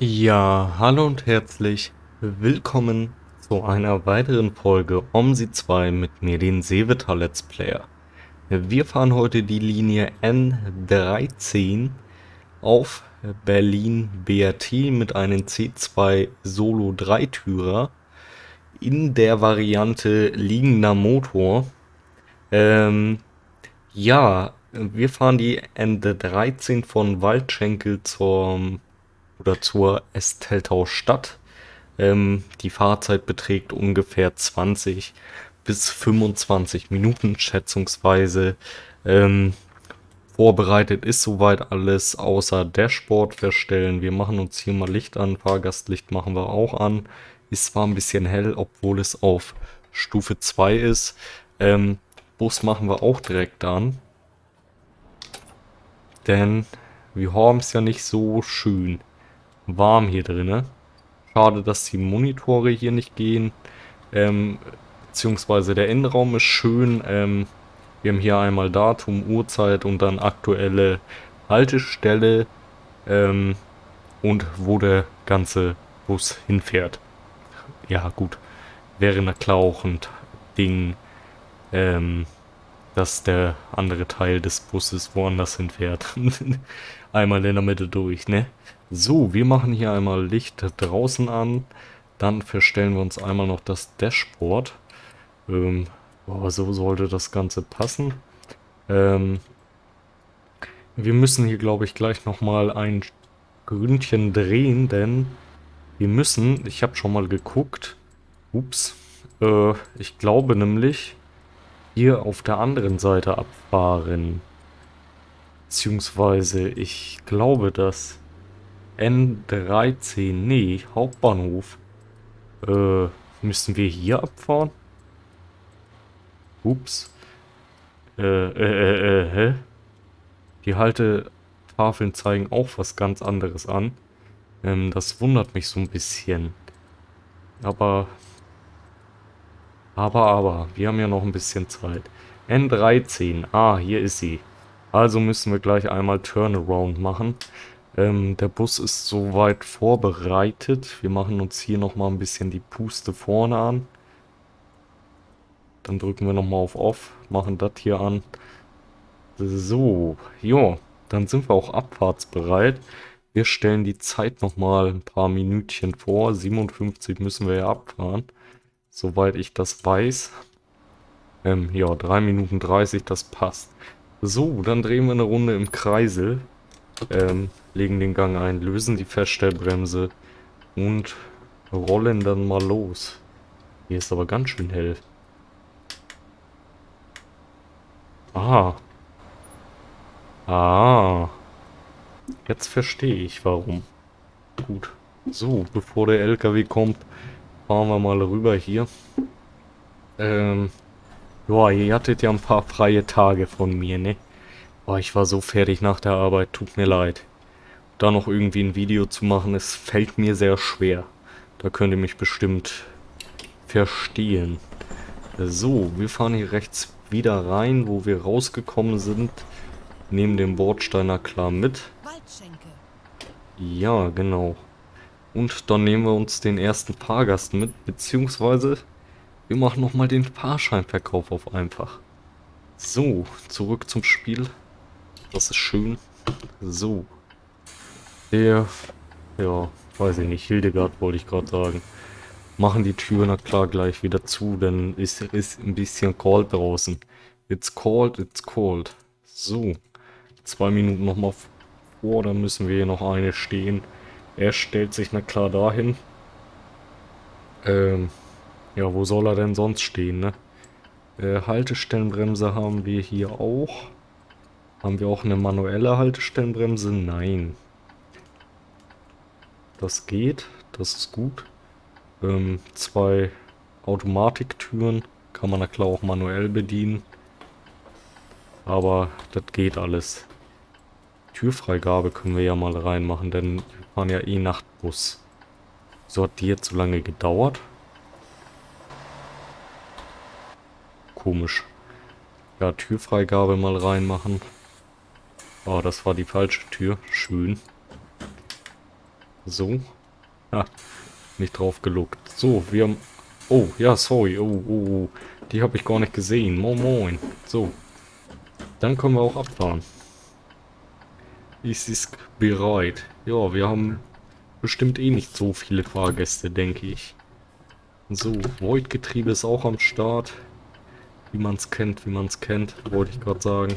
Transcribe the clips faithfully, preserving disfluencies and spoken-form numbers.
Ja, hallo und herzlich willkommen zu einer weiteren Folge OMSI zwei mit mir, den Sevetal Let's Player. Wir fahren heute die Linie N dreizehn auf Berlin B R T mit einem C zwei Solo Dreitürer in der Variante liegender Motor. Ähm, ja, wir fahren die N dreizehn von Waldschenkel zur oder zur Esteltau Stadt. Ähm, die Fahrzeit beträgt ungefähr zwanzig bis fünfundzwanzig Minuten schätzungsweise. Ähm, vorbereitet ist soweit alles, außer Dashboard verstellen. Wir machen uns hier mal Licht an, Fahrgastlicht machen wir auch an. Ist zwar ein bisschen hell, obwohl es auf Stufe zwei ist. Ähm, Bus machen wir auch direkt an. Denn wir haben es ja nicht so schön warm hier drinne. Schade, dass die Monitore hier nicht gehen. Ähm, beziehungsweise der Innenraum ist schön. Ähm, wir haben hier einmal Datum, Uhrzeit und dann aktuelle Haltestelle. Ähm, und wo der ganze Bus hinfährt. Ja, gut. Wäre na klar auch ein Ding, ähm, dass der andere Teil des Busses woanders hinfährt. Einmal in der Mitte durch, ne? So, wir machen hier einmal Licht draußen an. Dann verstellen wir uns einmal noch das Dashboard. Ähm, boah, so sollte das Ganze passen. Ähm, wir müssen hier, glaube ich, gleich nochmal ein Gründchen drehen, denn wir müssen, ich habe schon mal geguckt, ups, äh, ich glaube nämlich, hier auf der anderen Seite abfahren. Beziehungsweise, ich glaube, dass N dreizehn, nee, Hauptbahnhof, äh, müssen wir hier abfahren? Ups. Äh, äh, äh, äh, hä? Die Haltetafeln zeigen auch was ganz anderes an. Ähm, das wundert mich so ein bisschen. Aber, aber, aber, wir haben ja noch ein bisschen Zeit. N dreizehn, ah, hier ist sie. Also müssen wir gleich einmal Turnaround machen. Ähm, der Bus ist soweit vorbereitet. Wir machen uns hier nochmal ein bisschen die Puste vorne an. Dann drücken wir nochmal auf Off, machen das hier an. So, jo, dann sind wir auch abfahrtsbereit. Wir stellen die Zeit nochmal ein paar Minütchen vor. siebenundfünfzig müssen wir ja abfahren, soweit ich das weiß. Ähm, ja, drei Minuten dreißig, das passt. So, dann drehen wir eine Runde im Kreisel. Ähm, legen den Gang ein, lösen die Feststellbremse und rollen dann mal los. Hier ist aber ganz schön hell. Ah. Ah. Jetzt verstehe ich warum. Gut. So, bevor der L K W kommt, fahren wir mal rüber hier. Ähm. Boah, ihr hattet ja ein paar freie Tage von mir, ne? Boah, ich war so fertig nach der Arbeit, tut mir leid. Da noch irgendwie ein Video zu machen, es fällt mir sehr schwer. Da könnt ihr mich bestimmt verstehen. So, wir fahren hier rechts wieder rein, wo wir rausgekommen sind. Nehmen den Bordsteiner klar mit. Ja, genau. Und dann nehmen wir uns den ersten Fahrgast mit, beziehungsweise wir machen nochmal den Fahrscheinverkauf auf einfach. So, zurück zum Spiel. Das ist schön. So. Der, ja, weiß ich nicht, Hildegard wollte ich gerade sagen. Machen die Tür na klar gleich wieder zu, denn es ist ein bisschen kalt draußen. It's cold, it's cold. So, zwei Minuten nochmal vor, dann müssen wir hier noch eine stehen. Er stellt sich na klar dahin. Ähm, ja, wo soll er denn sonst stehen, ne? Äh, Haltestellenbremse haben wir hier auch. Haben wir auch eine manuelle Haltestellenbremse? Nein. Das geht, das ist gut. Ähm, zwei Automatiktüren kann man na klar auch manuell bedienen. Aber das geht alles. Türfreigabe können wir ja mal reinmachen, denn wir fahren ja eh Nachtbus. So hat die jetzt so lange gedauert. Komisch. Ja, Türfreigabe mal reinmachen. Oh, das war die falsche Tür. Schön. So. Ha, nicht drauf geluckt. So, wir haben... Oh, ja, sorry. Oh, oh, oh. Die habe ich gar nicht gesehen. Moin, moin. So. Dann können wir auch abfahren. Es ist bereit. Ja, wir haben bestimmt eh nicht so viele Fahrgäste, denke ich. So, Void-Getriebe ist auch am Start. Wie man es kennt, wie man es kennt, wollte ich gerade sagen.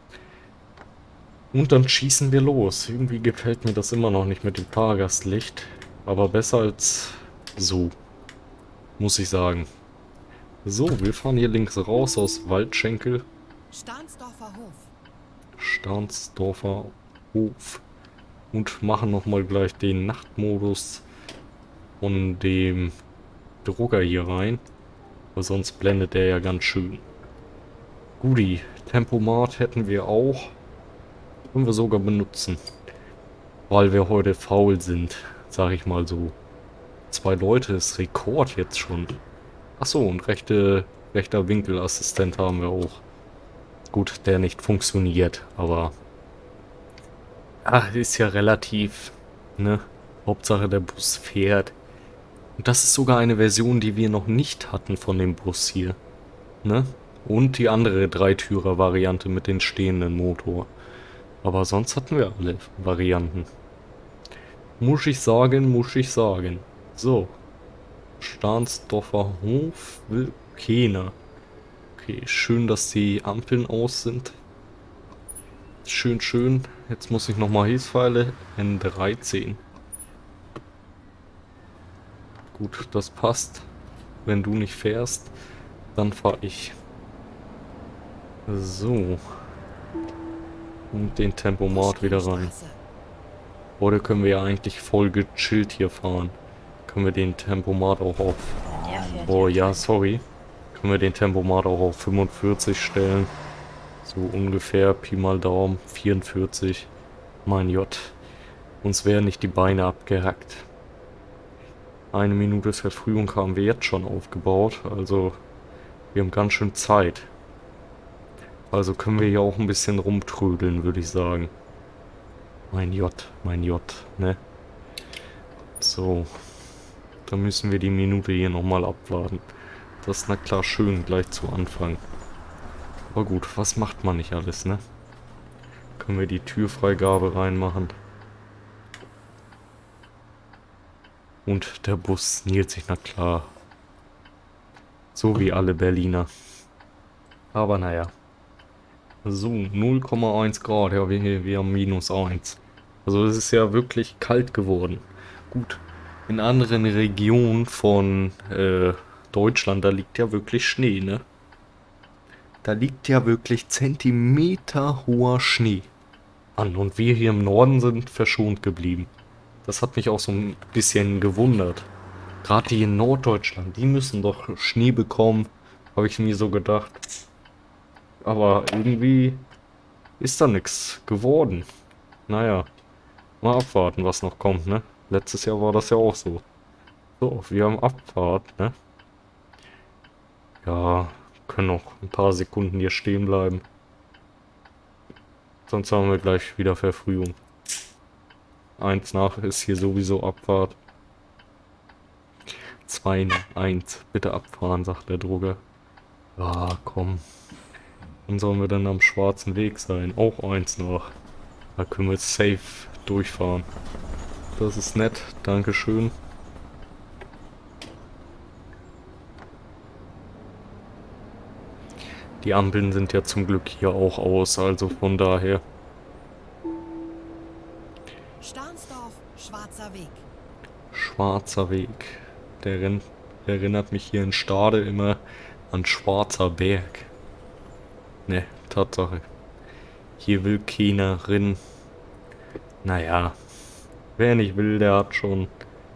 Und dann schießen wir los. Irgendwie gefällt mir das immer noch nicht mit dem Fahrgastlicht. Aber besser als so, muss ich sagen. So, wir fahren hier links raus aus Waldschenkel. Stahnsdorfer Hof. Stahnsdorfer Hof. Und machen nochmal gleich den Nachtmodus von dem Drucker hier rein. Weil sonst blendet der ja ganz schön. Guti, Tempomat hätten wir auch. Können wir sogar benutzen. Weil wir heute faul sind, sag ich mal so. Zwei Leute ist Rekord jetzt schon. Achso, und rechte, rechter Winkelassistent haben wir auch. Gut, der nicht funktioniert, aber... Ah, ist ja relativ, ne? Hauptsache der Bus fährt. Und das ist sogar eine Version, die wir noch nicht hatten von dem Bus hier. Ne? Und die andere Dreitürer-Variante mit den stehenden Motor. Aber sonst hatten wir alle Varianten. Muss ich sagen, muss ich sagen. So. Stahnsdorfer Hof will keiner. Okay, schön, dass die Ampeln aus sind. Schön, schön. Jetzt muss ich nochmal Hilfspfeile. N dreizehn. Gut, das passt. Wenn du nicht fährst, dann fahre ich. So. Und den Tempomat wieder rein. Oder können wir ja eigentlich voll gechillt hier fahren. Können wir den Tempomat auch auf... Oh ja, sorry. Können wir den Tempomat auch auf fünfundvierzig stellen. So ungefähr, Pi mal Daumen, vierundvierzig. Mein Gott. Uns wären nicht die Beine abgehackt. Eine Minute Verfrühung haben wir jetzt schon aufgebaut. Also, wir haben ganz schön Zeit. Also können wir hier auch ein bisschen rumtrödeln, würde ich sagen. Mein J, mein J, ne? So. Dann müssen wir die Minute hier nochmal abwarten. Das ist na klar schön gleich zu Anfang. Aber gut, was macht man nicht alles, ne? Können wir die Türfreigabe reinmachen. Und der Bus niert sich na klar. So wie alle Berliner. Aber naja. So, null Komma eins Grad. Ja, wir, wir haben minus eins. Also es ist ja wirklich kalt geworden. Gut. In anderen Regionen von äh, Deutschland, da liegt ja wirklich Schnee, ne? Da liegt ja wirklich zentimeterhoher Schnee an. Und wir hier im Norden sind verschont geblieben. Das hat mich auch so ein bisschen gewundert. Gerade die in Norddeutschland, die müssen doch Schnee bekommen, habe ich mir so gedacht. Aber irgendwie ist da nichts geworden. Naja, mal abwarten, was noch kommt, ne? Letztes Jahr war das ja auch so. So, wir haben Abfahrt, ne? Ja, können noch ein paar Sekunden hier stehen bleiben. Sonst haben wir gleich wieder Verfrühung. Eins nach ist hier sowieso Abfahrt. Zwei, eins, bitte abfahren, sagt der Drucker. Ah, komm. Wann sollen wir dann am schwarzen Weg sein? Auch eins noch. Da können wir jetzt safe durchfahren. Das ist nett, dankeschön. Die Ampeln sind ja zum Glück hier auch aus, also von daher. Stahnsdorf, Schwarzer Weg. Schwarzer Weg. Der rennt, erinnert mich hier in Stade immer an Schwarzer Berg. Ne, Tatsache. Hier will keiner rein. Naja. Wer nicht will, der hat schon.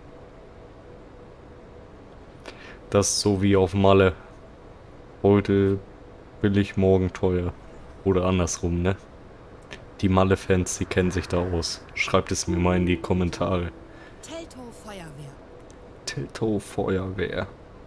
Das so wie auf Malle. Heute billig, morgen teuer. Oder andersrum, ne? Die Malle-Fans, die kennen sich da aus. Schreibt es mir mal in die Kommentare. Teltow Feuerwehr. Teltow Feuerwehr.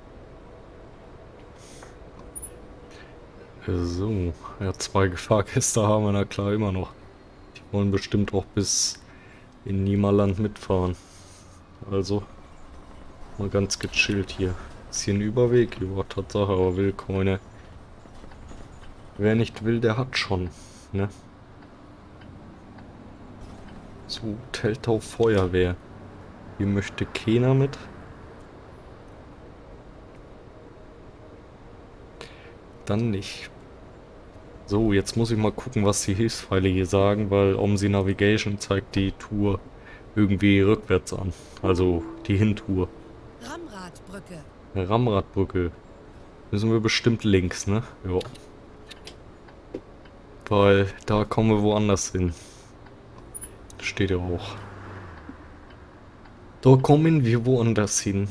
So, ja, zwei Fahrgäste haben wir na klar immer noch. Die wollen bestimmt auch bis in Niemerland mitfahren. Also mal ganz gechillt hier. Ist hier ein Überweg? Ja, Tatsache, aber will keine. Wer nicht will, der hat schon, ne? So, Teltow Feuerwehr. Hier möchte keiner mit. Dann nicht. So, jetzt muss ich mal gucken, was die Hilfspfeile hier sagen, weil OMSI Navigation zeigt die Tour irgendwie rückwärts an. Also die Hintour. Ramradbrücke. Ramradbrücke. Müssen wir bestimmt links, ne? Ja. Weil da kommen wir woanders hin. Steht ja auch. Da kommen wir woanders hin.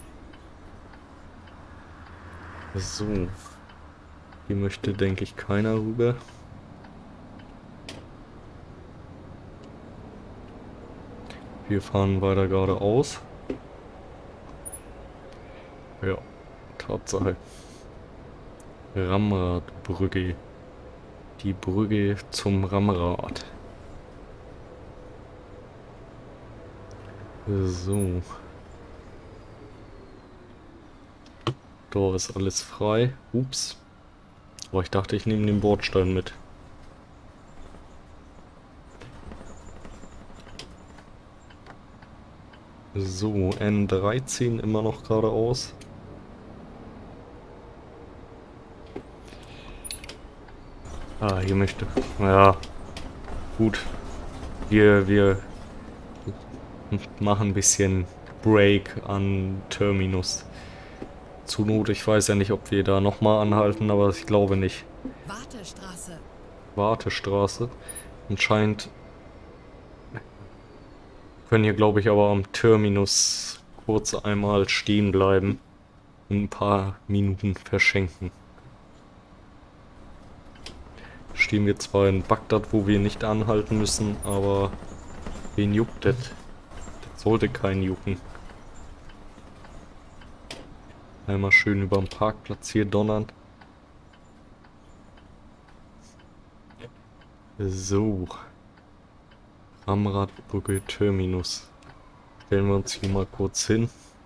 So. Hier möchte, denke ich, keiner rüber. Wir fahren weiter geradeaus. Ja, Tatsache. Ramradbrücke. Die Brücke zum Ramrad. So. Da ist alles frei. Ups. Aber ich dachte, ich nehme den Bordstein mit. So, N dreizehn immer noch geradeaus. Ah, hier möchte. Ja. Gut. Wir, wir machen ein bisschen Break an Terminus. Zur Not, ich weiß ja nicht, ob wir da nochmal anhalten, aber ich glaube nicht. Wartestraße. Wartestraße. Anscheinend können hier, glaube ich, aber am Terminus kurz einmal stehen bleiben und ein paar Minuten verschenken. Stehen wir zwar in Bagdad, wo wir nicht anhalten müssen, aber wen juckt das? Das sollte keinen jucken. Einmal schön über den Parkplatz hier donnern. So. Ramradbrücke Terminus. Stellen wir uns hier mal kurz hin.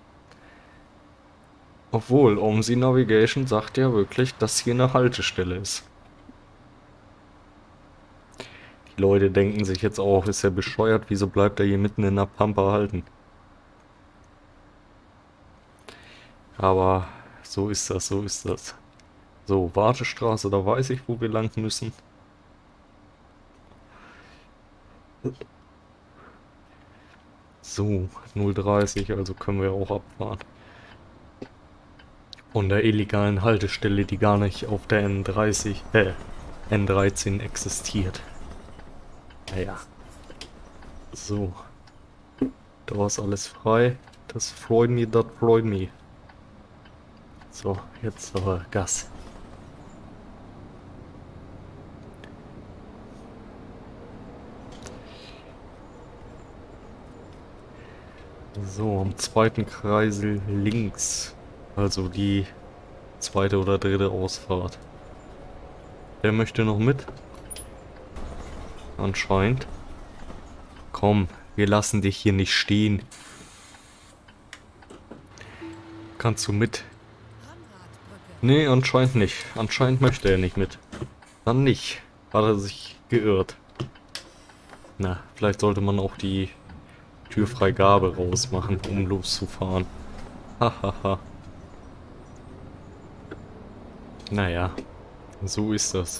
Obwohl, OMSI Navigation sagt ja wirklich, dass hier eine Haltestelle ist. Die Leute denken sich jetzt auch, ist er bescheuert, wieso bleibt er hier mitten in der Pampa halten? Aber so ist das, so ist das. So, Wartestraße, da weiß ich, wo wir lang müssen. So, null dreißig, also können wir auch abfahren. Von der illegalen Haltestelle, die gar nicht auf der N dreißig, äh, N dreizehn existiert. Naja. So. Da ist alles frei. Das freut mich, das freut mich. So, jetzt aber Gas. So, am zweiten Kreisel links. Also die zweite oder dritte Ausfahrt. Wer möchte noch mit? Anscheinend. Komm, wir lassen dich hier nicht stehen. Kannst du mit? Nee, anscheinend nicht. Anscheinend möchte er nicht mit. Dann nicht. Hat er sich geirrt. Na, vielleicht sollte man auch die Türfreigabe rausmachen, um loszufahren. Hahaha. Naja, so ist das.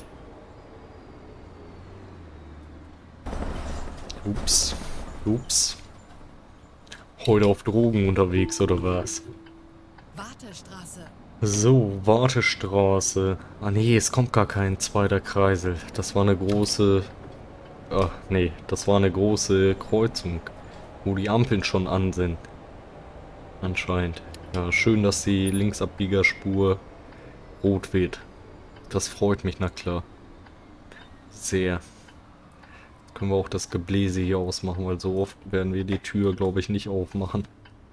Ups. Ups. Heute auf Drogen unterwegs, oder was? Wartestraße. So, Wartestraße. Ah nee, es kommt gar kein zweiter Kreisel. Das war eine große... Ach nee, das war eine große Kreuzung, wo die Ampeln schon an sind. Anscheinend. Ja, schön, dass die Linksabbiegerspur rot wird. Das freut mich, na klar. Sehr. Können wir auch das Gebläse hier ausmachen, weil so oft werden wir die Tür, glaube ich, nicht aufmachen.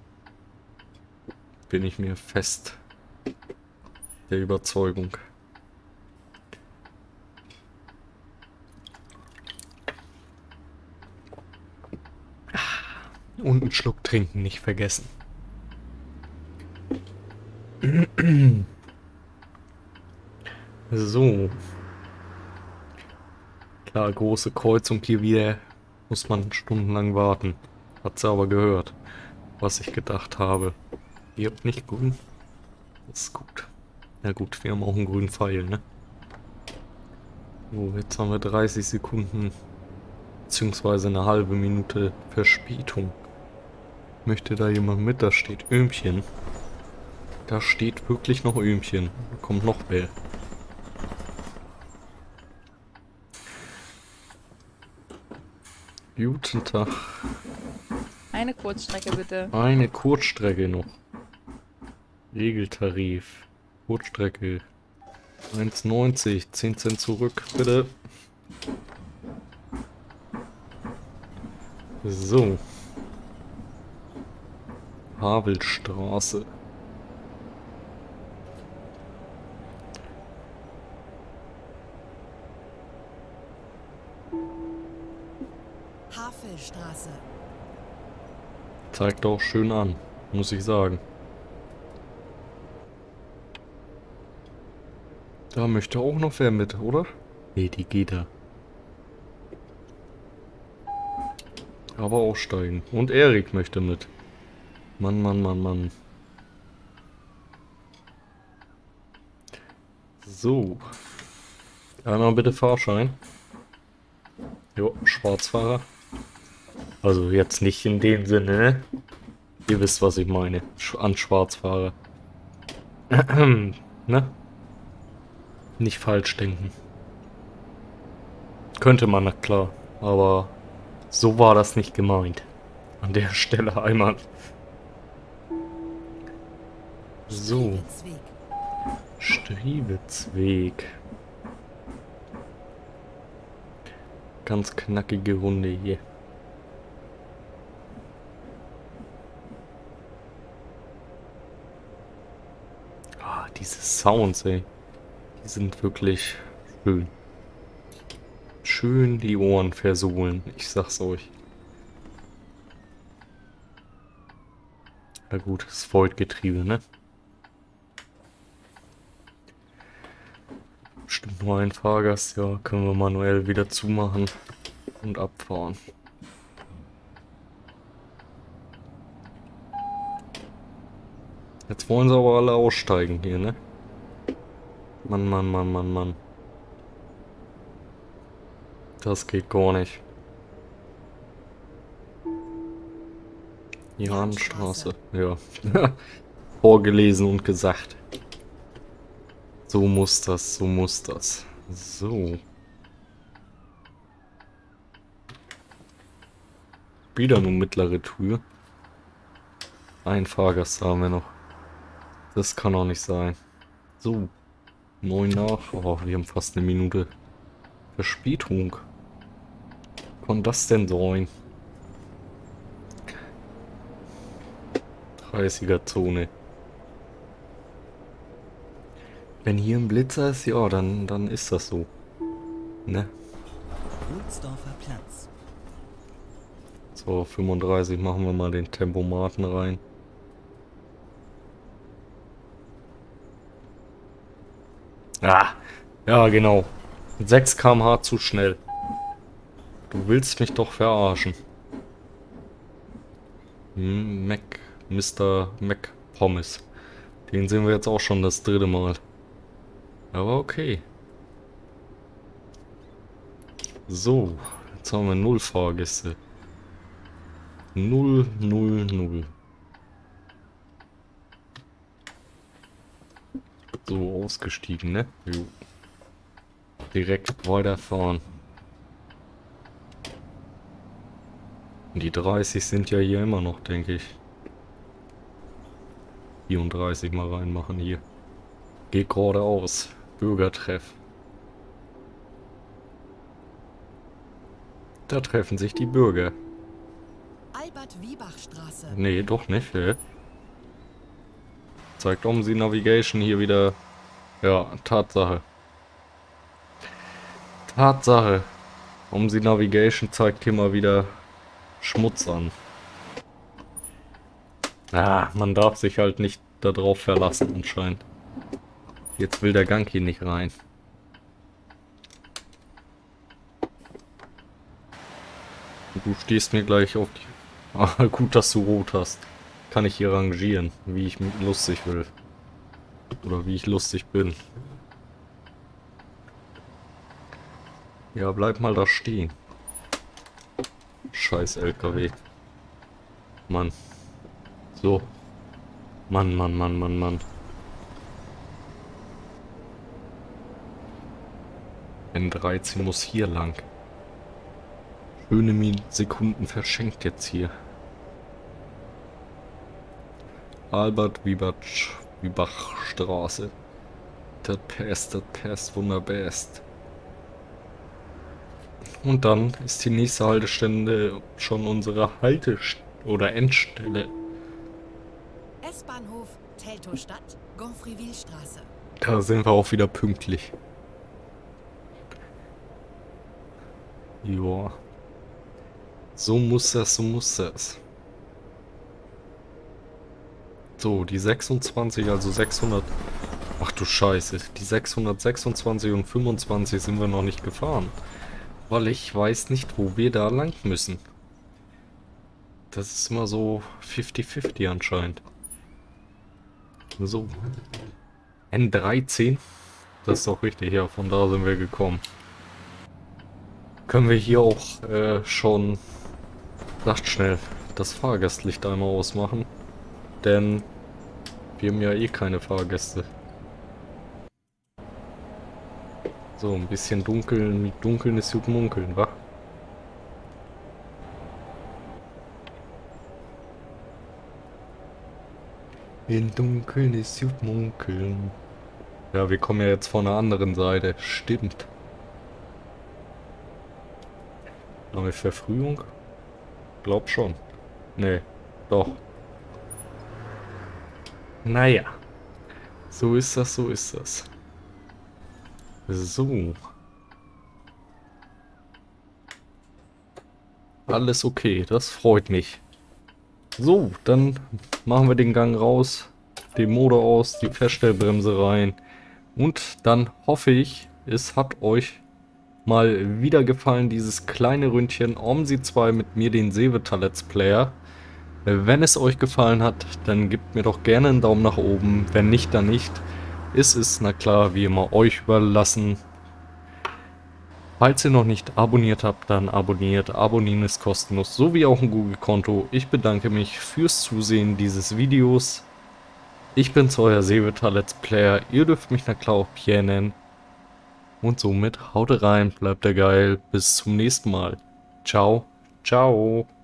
Bin ich mir fest der Überzeugung. Und einen Schluck trinken nicht vergessen. So. Klar, große Kreuzung hier wieder. Muss man stundenlang warten. Hat sie aber gehört, was ich gedacht habe. Ihr habt nicht grün? Das ist gut. Na gut, wir haben auch einen grünen Pfeil, ne? So, jetzt haben wir dreißig Sekunden beziehungsweise eine halbe Minute Verspätung. Möchte da jemand mit? Da steht Öhmchen. Da steht wirklich noch Öhmchen. Da kommt noch wer. Guten Tag. Eine Kurzstrecke bitte. Eine Kurzstrecke noch. Regeltarif. Kurzstrecke. eins neunzig. zehn Cent zurück, bitte. So. Havelstraße. Havelstraße. Zeigt auch schön an, muss ich sagen. Da möchte auch noch wer mit, oder? Nee, die geht da. Aber aussteigen. Und Erik möchte mit. Mann, Mann, Mann, Mann. So. Einmal bitte Fahrschein. Jo, Schwarzfahrer. Also jetzt nicht in dem Sinne, ne? Ihr wisst, was ich meine. Sch- An Schwarzfahrer. Ne? Nicht falsch denken. Könnte man, na klar. Aber so war das nicht gemeint. An der Stelle einmal. So. Striewitzweg. Striewitzweg. Ganz knackige Runde hier. Ah, diese Sounds, ey. Die sind wirklich schön. Schön die Ohren versohlen, ich sag's euch. Na gut, das Void-Getriebe, ne? Bestimmt nur ein Fahrgast, ja, können wir manuell wieder zumachen und abfahren. Jetzt wollen sie aber alle aussteigen hier, ne? Mann, Mann, Mann, Mann, Mann. Das geht gar nicht. Jahnstraße, ja. Vorgelesen und gesagt. So muss das, so muss das. So. Wieder nur mittlere Tür. Ein Fahrgast haben wir noch. Das kann auch nicht sein. So. Neun nach. Oh, wir haben fast eine Minute Verspätung. Kann das denn sein? dreißiger Zone. Wenn hier ein Blitzer ist, ja, dann, dann ist das so. Ne? Wulsdorfer Platz. So, fünfunddreißig machen wir mal den Tempomaten rein. Ah, ja genau. sechs Kilometer pro Stunde zu schnell. Du willst mich doch verarschen. Hm, Mac, Mister Mac Pommes. Den sehen wir jetzt auch schon das dritte Mal. Aber okay. So, jetzt haben wir null Fahrgäste. Null, null, null. So, ausgestiegen, ne? Jo. Direkt weiterfahren. Die dreißig sind ja hier immer noch, denke ich. vierunddreißig mal reinmachen hier. Geht geradeaus. Bürgertreff. Da treffen sich die Bürger. Albert-Wiebach-Straße. Nee, doch nicht, ey. Zeigt um sie Navigation hier wieder. Ja, Tatsache. Tatsache. Um sie Navigation zeigt hier mal wieder Schmutz an. Ah, man darf sich halt nicht darauf verlassen anscheinend. Jetzt will der Gang hier nicht rein. Du stehst mir gleich auf die... Ah, gut, dass du rot hast. Kann ich hier rangieren, wie ich lustig will. Oder wie ich lustig bin. Ja, bleib mal da stehen. Scheiß L K W. Mann. So. Mann, Mann, Mann, Mann, Mann. N dreizehn muss hier lang. Schöne Sekunden verschenkt jetzt hier. Albert Wibach, Wibach-Straße. Das passt, das passt wunderbest. Und dann ist die nächste Haltestelle schon unsere Haltestelle oder Endstelle. S-Bahnhof Teltow-Stadt, Gonfrevillestraße. Da sind wir auch wieder pünktlich. Joa. So muss das, so muss das. So, die sechsundzwanzig, also sechshundert... Ach du Scheiße, die sechshundertsechsundzwanzig und fünfundzwanzig sind wir noch nicht gefahren. Weil ich weiß nicht, wo wir da lang müssen. Das ist immer so fifty fifty anscheinend. So. N dreizehn. Das ist doch richtig, ja, von da sind wir gekommen. Können wir hier auch äh, schon... Sagt schnell, das Fahrgastlicht einmal ausmachen. Denn wir haben ja eh keine Fahrgäste. So, ein bisschen dunkeln, mit Dunkeln ist gut munkeln, wa? In Dunkeln ist gut munkeln. Ja, wir kommen ja jetzt von der anderen Seite. Stimmt. Haben wir Verfrühung? Glaub schon. Nee, doch. Naja. So ist das, so ist das. So. Alles okay, das freut mich. So, dann machen wir den Gang raus, den Motor aus, die Feststellbremse rein. Und dann hoffe ich, es hat euch mal wieder gefallen, dieses kleine Ründchen OMSI zwei mit mir, den Seevetter Let's Player. Wenn es euch gefallen hat, dann gebt mir doch gerne einen Daumen nach oben. Wenn nicht, dann nicht. Es ist, na klar, wie immer euch überlassen. Falls ihr noch nicht abonniert habt, dann abonniert. Abonnieren ist kostenlos, sowie auch ein Google-Konto. Ich bedanke mich fürs Zusehen dieses Videos. Ich bin's, euer Seevetter Let's Player. Ihr dürft mich na klar auch Pierre nennen. Und somit haut rein, bleibt der geil. Bis zum nächsten Mal. Ciao, ciao.